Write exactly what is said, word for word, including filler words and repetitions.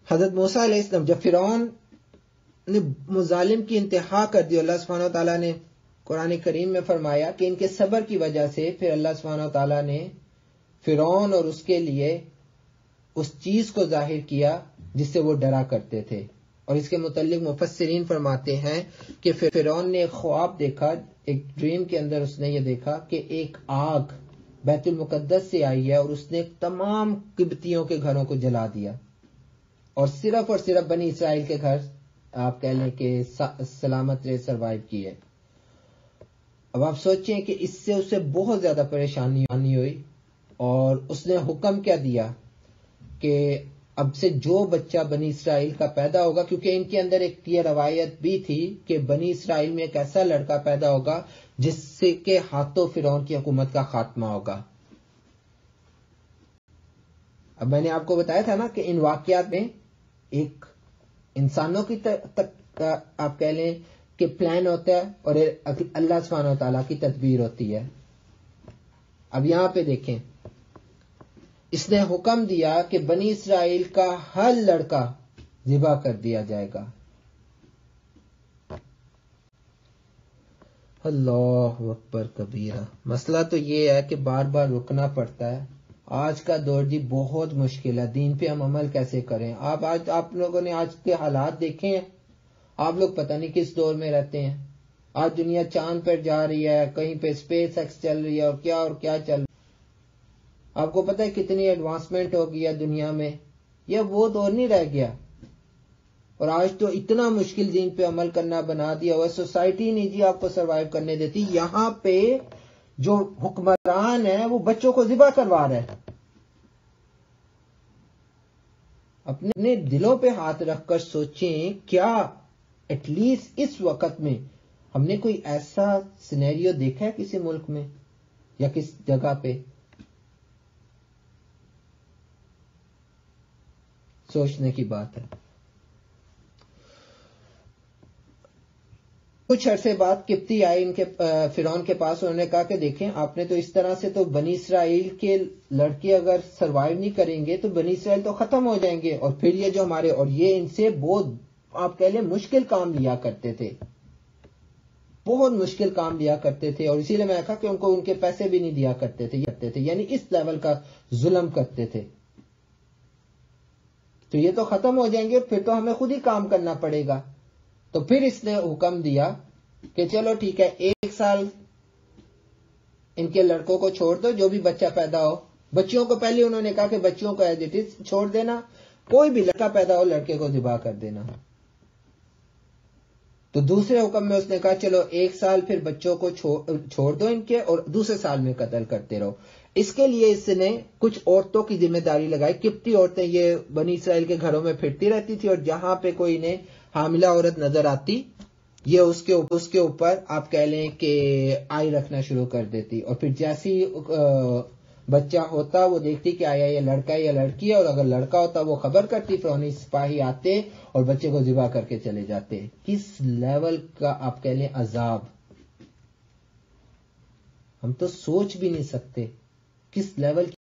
حضرت موسیٰ علیہ السلام جب فرعون نے مظالم کی انتہا کر دی، اللہ سبحانہ و تعالیٰ نے قرآن کریم میں فرمایا کہ ان کے صبر کی وجہ سے پھر اللہ سبحانہ و تعالیٰ نے فرعون اور اس کے لیے اس چیز کو ظاہر کیا جس سے وہ ڈرا کرتے تھے. اور اس کے متعلق مفسرین فرماتے ہیں کہ فرعون نے ایک خواب دیکھا، ایک ڈریم کے اندر اس نے یہ دیکھا کہ ایک آگ بیت المقدس سے آئی ہے اور اس نے تمام قبطیوں کے گھروں کو جلا دیا، اور صرف اور صرف بنی اسرائیل کے گھر آپ کہہ لیں کہ سلامت رہے، سروائیو کیے. اب آپ سوچیں کہ اس سے اسے بہت زیادہ پریشانی ہوئی، اور اس نے حکم کیا دیا کہ اب سے جو بچہ بنی اسرائیل کا پیدا ہوگا، کیونکہ ان کے اندر ایک یہ روایت بھی تھی کہ بنی اسرائیل میں ایک ایسا لڑکا پیدا ہوگا جس سے کے ہاتھوں فرعون کی حکومت کا خاتمہ ہوگا. اب میں نے آپ کو بتایا تھا نا کہ ان واقعات میں ایک انسانوں کی آپ کہہ لیں کہ پلان ہوتا ہے اور اللہ سبحانہ و تعالیٰ کی تدبیر ہوتی ہے. اب یہاں پہ دیکھیں، اس نے حکم دیا کہ بنی اسرائیل کا ہر لڑکا ذبح کر دیا جائے گا. اللہ اکبر کبیرہ. مسئلہ تو یہ ہے کہ بار بار رکنا پڑتا ہے. آج کا دور جی بہت مشکل ہے، دین پہ ہم عمل کیسے کریں؟ آپ آج آپ لوگوں نے آج کے حالات دیکھے ہیں، آپ لوگ پتہ نہیں کس دور میں رہتے ہیں. آج دنیا چاند پر جا رہی ہے، کہیں پہ اسپیس ایکس چل رہی ہے، اور کیا اور کیا چل رہا ہے. آپ کو پتہ ہے کتنی ایڈوانسمنٹ ہو گئی ہے دنیا میں. یہ وہ دور نہیں رہ گیا. اور آج تو اتنا مشکل دین پہ عمل کرنا بنا دیا ہوا، سوسائٹی نہیں جی آپ کو سروائیو کرنے دیتی. یہاں پہ جو حکمران ہے وہ بچوں کو ذبح کروا رہا ہے. اپنے دلوں پہ ہاتھ رکھ کر سوچیں، کیا ایٹ لیسٹ اس وقت میں ہم نے کوئی ایسا سینیریو دیکھا ہے کسی ملک میں یا کس جگہ پہ؟ سوچنے کی بات ہے. کچھ عرصے بعد قبطی آئے ان کے فرعون کے پاس، انہوں نے کہا کہ دیکھیں آپ نے تو اس طرح سے تو بنی اسرائیل کے لڑکے اگر سروائیو نہیں کریں گے تو بنی اسرائیل تو ختم ہو جائیں گے، اور پھر یہ جو ہمارے، اور یہ ان سے بہت آپ کہہ لیں مشکل کام لیا کرتے تھے، بہت مشکل کام لیا کرتے تھے. اور اسی لیے میں کہا کہ ان کو ان کے پیسے بھی نہیں دیا کرتے تھے، کرتے تھے یعنی اس لیول کا ظلم کرتے تھے. تو یہ تو ختم ہو جائیں گے اور پھر تو ہمیں خود ہی کام کرنا پڑے گا. تو پھر اس نے حکم دیا کہ چلو ٹھیک ہے، ایک سال ان کے لڑکوں کو چھوڑ دو، جو بھی بچہ پیدا ہو. بچیوں کو پہلے انہوں نے کہا کہ بچیوں کو ایز اٹ از چھوڑ دینا، کوئی بھی لڑکا پیدا ہو لڑکے کو ذبح کر دینا. تو دوسرے حکم میں اس نے کہا چلو ایک سال پھر بچوں کو چھوڑ دو ان کے، اور دوسرے سال میں قتل کرتے رہو. اس کے لیے اس نے کچھ عورتوں کی ذمہ داری لگائی. قبطی عورتیں یہ بنی اسرائیل کے گھروں میں پھرتی رہتی تھی، اور جہاں پہ کوئی انہیں حاملہ عورت نظر آتی یہ اس کے اس کے اوپر آپ کہہ لیں کہ آئی رکھنا شروع کر دیتی. اور پھر جیسی بچہ ہوتا وہ دیکھتی کہ آیا یہ لڑکا ہے یا لڑکی ہے، اور اگر لڑکا ہوتا وہ خبر کرتی، فرعونی سپاہی آتے اور بچے کو ذبح کر کے چلے جاتے. کس لیول کا آپ کہہ لیں عذاب، ہم تو سوچ بھی نہیں سکتے کس لیول